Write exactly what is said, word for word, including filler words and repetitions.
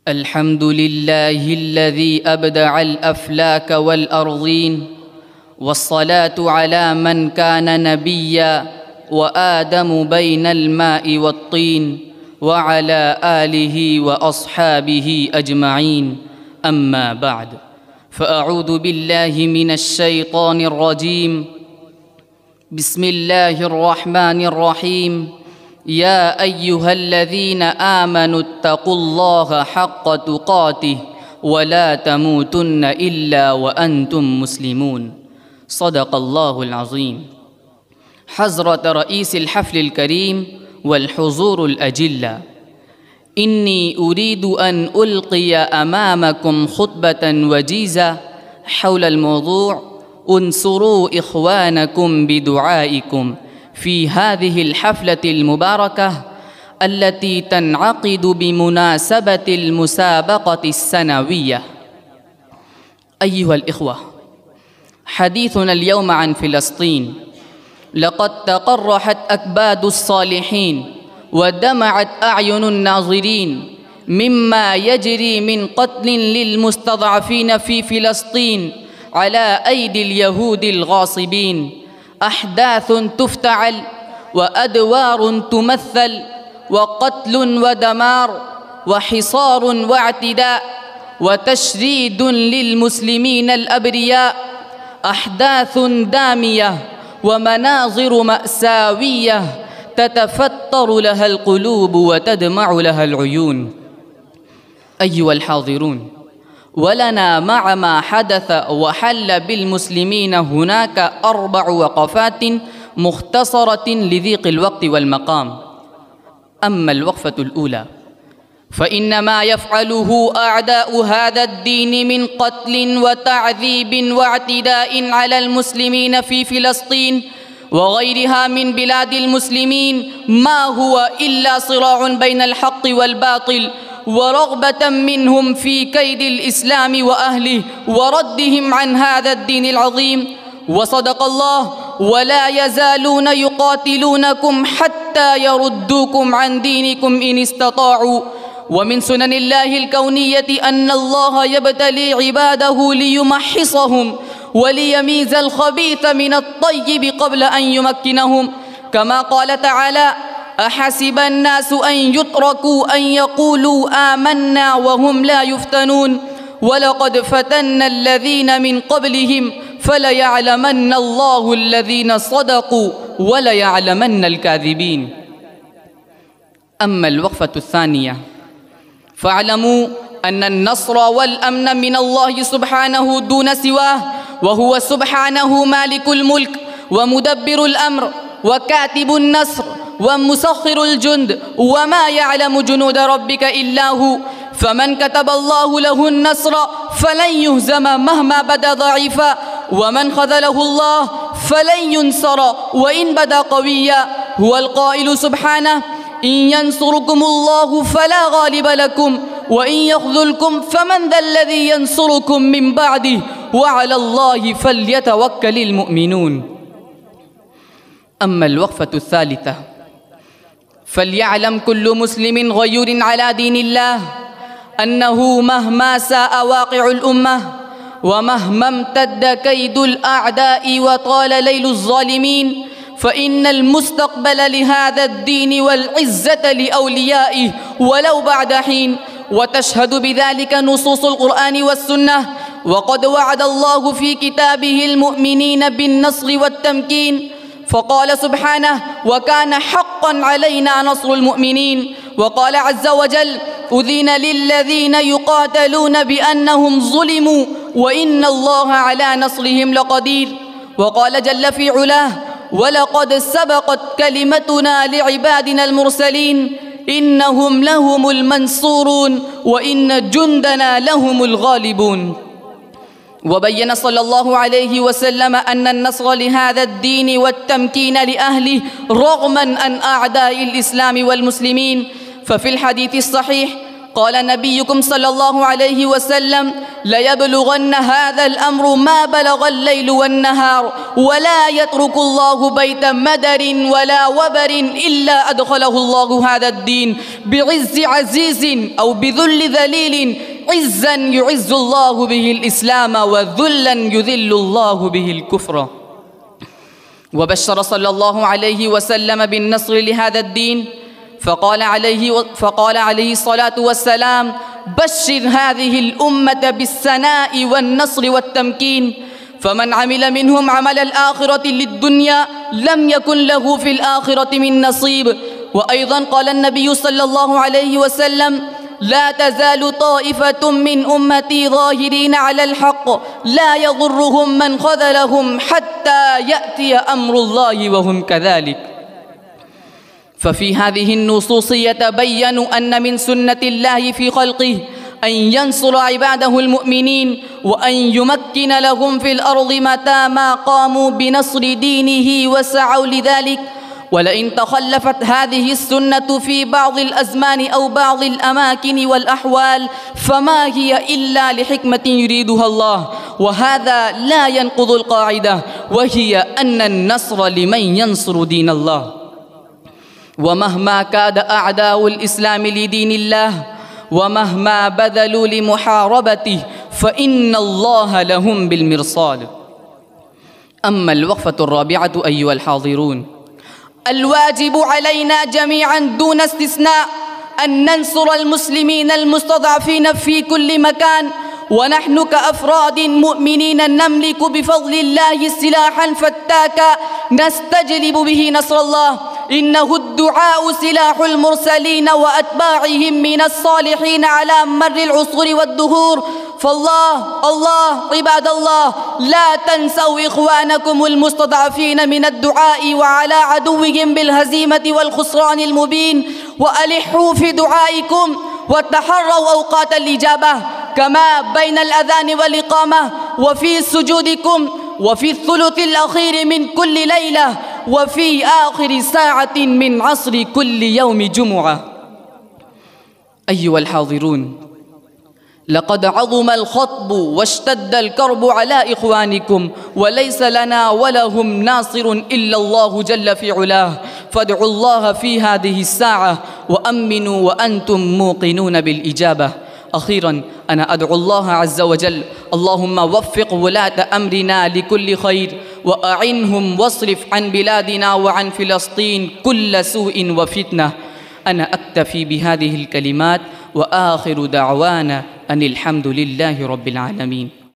الحمد لله الذي أبدع الأفلاك والأرضين، والصلاة على من كان نبيا وآدم بين الماء والطين، وعلى آله وأصحابه أجمعين. أما بعد، فأعوذ بالله من الشيطان الرجيم. بسم الله الرحمن الرحيم. يا أيها الذين آمنوا اتقوا الله حق تقاته ولا تموتن إلا وأنتم مسلمون. صدق الله العظيم. حضرة رئيس الحفل الكريم والحضور الأجلة، إني أريد أن ألقي أمامكم خطبة وجيزة حول الموضوع انصروا إخوانكم بدعائكم في هذه الحفلة المباركة التي تنعقد بمناسبة المسابقة السنوية. أيها الإخوة، حديثنا اليوم عن فلسطين. لقد تقرحت أكباد الصالحين ودمعت أعين الناظرين مما يجري من قتل للمستضعفين في فلسطين على أيدي اليهود الغاصبين. أحداث تفتعل وأدوار تمثل، وقتل ودمار وحصار واعتداء وتشريد للمسلمين الأبرياء. أحداث دامية ومناظر مأساوية تتفتر لها القلوب وتدمع لها العيون. أيها الحاضرون، ولنا مع ما حدث وحل بالمسلمين هناك أربع وقفات مختصرة لضيق الوقت والمقام. أما الوقفة الأولى، فإن ما يفعله أعداء هذا الدين من قتل وتعذيب واعتداء على المسلمين في فلسطين وغيرها من بلاد المسلمين ما هو إلا صراع بين الحق والباطل، ورغبة منهم في كيد الإسلام وأهله وردهم عن هذا الدين العظيم. وصدق الله: ولا يزالون يقاتلونكم حتى يردوكم عن دينكم إن استطاعوا. ومن سنن الله الكونية أن الله يبتلي عباده ليمحصهم وليميز الخبيث من الطيب قبل أن يمكنهم، كما قال تعالى: أحسب الناس أن يتركوا أن يقولوا آمنا وهم لا يفتنون، ولقد فتنا الذين من قبلهم فليعلمن الله الذين صدقوا وليعلمن الكاذبين. أما الوقفة الثانية، فاعلموا أن النصر والأمن من الله سبحانه دون سواه، وهو سبحانه مالك الملك ومدبر الأمر وكاتب النصر ومسخر الجند، وما يعلم جنود ربك إلا هو. فمن كتب الله له النصر فلن يهزم مهما بدا ضعيفا، ومن خذله الله فلن ينصر وإن بدا قويا. هو القائل سبحانه: إن ينصركم الله فلا غالب لكم وإن يخذلكم فمن ذا الذي ينصركم من بعده وعلى الله فليتوكل المؤمنون. أما الوقفة الثالثة، فليعلم كل مسلم غيور على دين الله أنه مهما ساء واقع الأمة ومهما امتد كيد الأعداء وطال ليل الظالمين، فإن المستقبل لهذا الدين والعزة لأوليائه ولو بعد حين، وتشهد بذلك نصوص القرآن والسنة. وقد وعد الله في كتابه المؤمنين بالنصر والتمكين، فقال سبحانه: وكان حقا علينا نصر المؤمنين. وقال عز وجل: أذن للذين يقاتلون بأنهم ظلموا وإن الله على نصرهم لقدير. وقال جل في علاه: ولقد سبقت كلمتنا لعبادنا المرسلين إنهم لهم المنصورون وإن جندنا لهم الغالبون. وبين صلى الله عليه وسلم أن النصر لهذا الدين والتمكين لأهله رغما عن أعداء الإسلام والمسلمين. ففي الحديث الصحيح قال نبيكم صلى الله عليه وسلم: ليبلغن هذا الأمر ما بلغ الليل والنهار، ولا يترك الله بيت مدر ولا وبر إلا أدخله الله هذا الدين بعز عزيز أو بذل ذليل، عزا يعز الله به الإسلام وذلا يذل الله به الكفر. وبشر صلى الله عليه وسلم بالنصر لهذا الدين، فقال عليه, فقال عليه الصلاة والسلام: بشر هذه الأمة بالسناء والنصر والتمكين، فمن عمل منهم عمل الآخرة للدنيا لم يكن له في الآخرة من نصيب. وأيضا قال النبي صلى الله عليه وسلم: لا تزال طائفة من أمتي ظاهرين على الحق لا يضرهم من خذلهم حتى يأتي أمر الله وهم كذلك. ففي هذه النصوص يتبين أن من سنة الله في خلقه أن ينصر عباده المؤمنين وأن يمكن لهم في الأرض متى ما قاموا بنصر دينه وسعوا لذلك. ولئن تخلفت هذه السنة في بعض الأزمان أو بعض الأماكن والأحوال فما هي إلا لحكمة يريدها الله، وهذا لا ينقض القاعدة، وهي أن النصر لمن ينصر دين الله. ومهما كاد أعداء الإسلام لدين الله ومهما بذلوا لمحاربته فإن الله لهم بالمرصاد. أما الوقفة الرابعة أيها الحاضرون، الواجب علينا جميعا دون استثناء أن ننصر المسلمين المستضعفين في كل مكان، ونحن كأفراد مؤمنين نملك بفضل الله سلاحا فتاكا نستجلب به نصر الله. إنه الدعاء سلاح المرسلين وأتباعهم من الصالحين على مر العصور والدهور. فالله الله عباد الله، لا تنسوا إخوانكم المستضعفين من الدعاء وعلى عدوهم بالهزيمة والخسران المبين، وألحوا في دعائكم وتحروا أوقات الإجابة كما بين الأذان والإقامة، وفي سجودكم، وفي الثلث الأخير من كل ليلة، وفي آخر ساعة من عصر كل يوم جمعة. أيها الحاضرون، لقد عظم الخطب واشتد الكرب على إخوانكم، وليس لنا ولهم ناصر إلا الله جل في علاه، فادعوا الله في هذه الساعة وأمنوا وأنتم موقنون بالإجابة. أخيرا أنا أدعو الله عز وجل: اللهم وفق ولاة أمرنا لكل خير، وأعنهم واصرف عن بلادنا وعن فلسطين كل سوء وفتنة. أنا أكتفي بهذه الكلمات، وآخر دعوانا أن الحمد لله رب العالمين.